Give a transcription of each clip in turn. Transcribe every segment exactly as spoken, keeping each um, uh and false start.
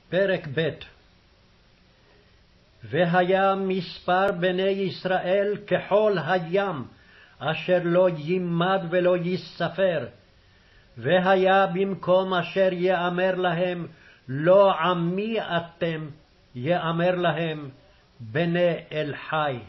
פרק ב'. והיה מספר בני ישראל כחול הים, אשר לא יימד ולא יספר. והיה במקום אשר יאמר להם, לא עמי אתם, יאמר להם, בני אל חי.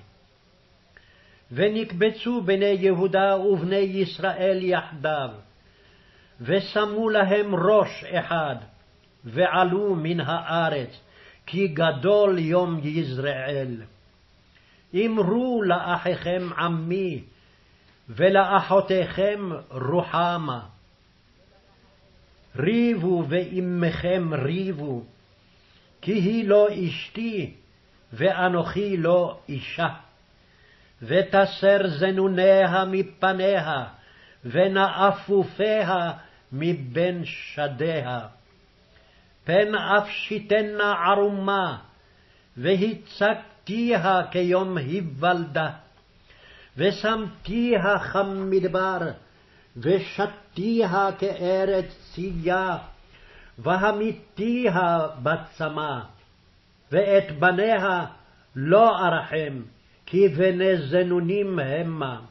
ונקבצו בני יהודה ובני ישראל יחדיו, ושמו להם ראש אחד, ועלו מן הארץ, כי גדול יום יזרעאל. אמרו לאחיכם עמי, ולאחותיכם רוחמה. ריבו ואימכם ריבו, כי היא לא אשתי, ואנוכי לא אישה. ותסר זנוניה מפניה, ונאפופיה מבין שדיה. פן אפשיתנה ערומה, והצגתיה כיום היוולדה. ושמתיה כמדבר, ושתיה כארץ צייה, והמיתיה בצמא. ואת בניה לא ארחם, כי בני זנונים המה.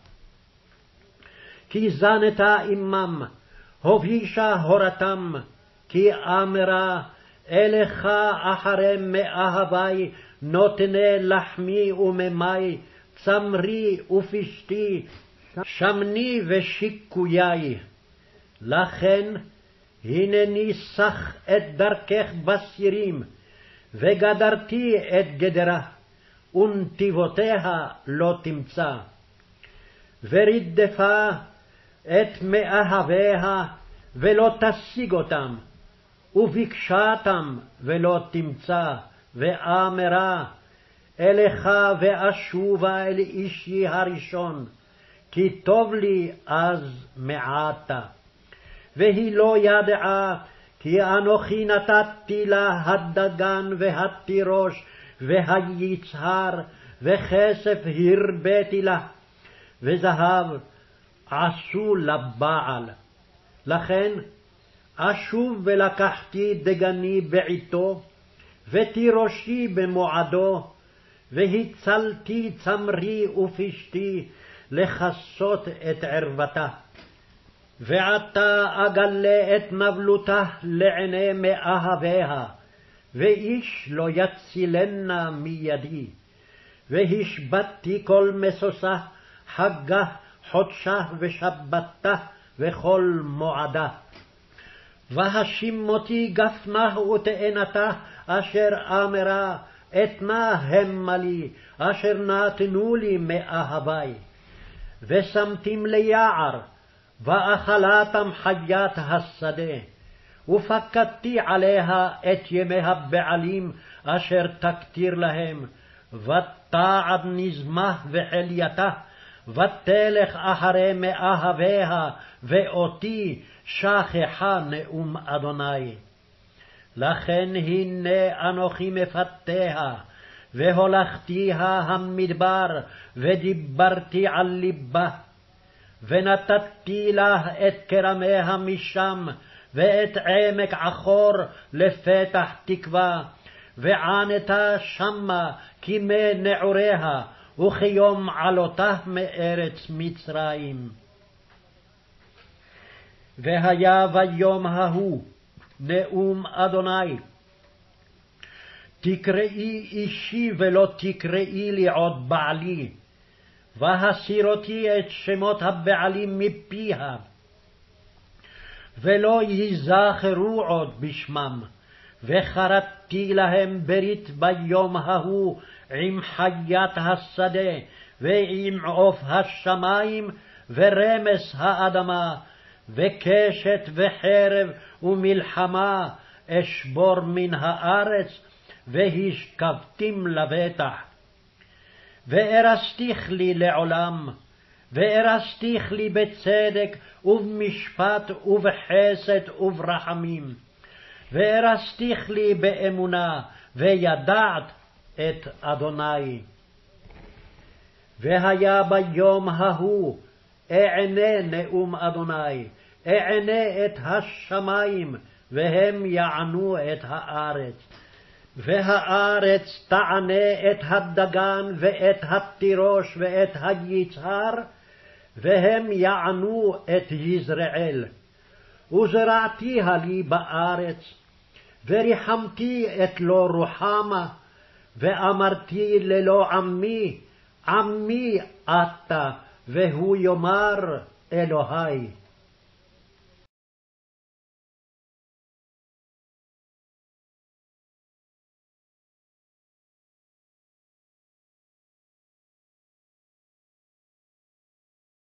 כי זנתה עמם, הובישה הורתם, כי אמרה, אלך אחרי מאהבי, נותני לחמי וממי, צמרי ופשתי, שמני ושיקויי. לכן, הנני סח את דרכך בסירים, וגדרתי את גדרה, ונתיבותיה לא תמצא. ורדפה את מאהביה, ולא תשיג אותם, וביקשתם ולא תמצא, ואמרה, אלך ואשובה אל אישי הראשון, כי טוב לי אז מעתה. והיא לא ידעה, כי אנוכי נתתי לה הדגן והתירוש והיצהר, וכסף הרביתי לה, וזהב עשו לבעל. לכן אשוב ולקחתי דגני בעתו, ותירושי במועדו, והצלתי צמרי ופשתי לכסות את ערוותה. ועתה אגלה את נבלותה לעיני מאהביה, ואיש לא יצילנה מידי. והשבתתי כל מסוסה, חגה, חודשה ושבתה, וכל מועדה. והשימותי גפנה ותאנתה, אשר אמרה, אתנה המה לי, אשר נתנו לי מאהבי. ושמתים ליער, ואכלתם חיית השדה. ופקדתי עליה את ימי הבעלים, אשר תקטיר להם, ותעד נזמה וחלייתה, ותלך אחרי מאהביה, ואותי שכחה נאום אדוני. לכן הנה אנוכי מפתיה, והולכתיה המדבר, ודיברתי על ליבה. ונתתי לה את כרמיה משם, ואת עמק עכור לפתח תקווה, וענתה שמה כמי נעוריה, וכיום עלותה מארץ מצרים. והיה ביום ההוא נאום אדוני, תקראי אישי ולא תקראי לי עוד בעלי, והסיר אותי את שמות הבעלים מפיה, ולא יזכרו עוד בשמם. וחרטתי להם ברית ביום ההוא עם חיית השדה, ועם עוף השמיים, ורמס האדמה, וקשת וחרב ומלחמה אשבור מן הארץ, והשכבתים לבטח. וארסתיך לי לעולם, וארסתיך לי בצדק ובמשפט ובחסד וברחמים, וארסתיך לי באמונה, וידעת את אדוני. והיה ביום ההוא אענה נאום אדוני, אענה את השמיים, והם יענו את הארץ. והארץ תענה את הדגן ואת התירוש ואת היצהר, והם יענו את יזרעאל. וזרעתיה לי בארץ, וריחמתי את לא רוחמה, ואמרתי ללא עמי, עמי אתה, והוא יאמר אלוהי.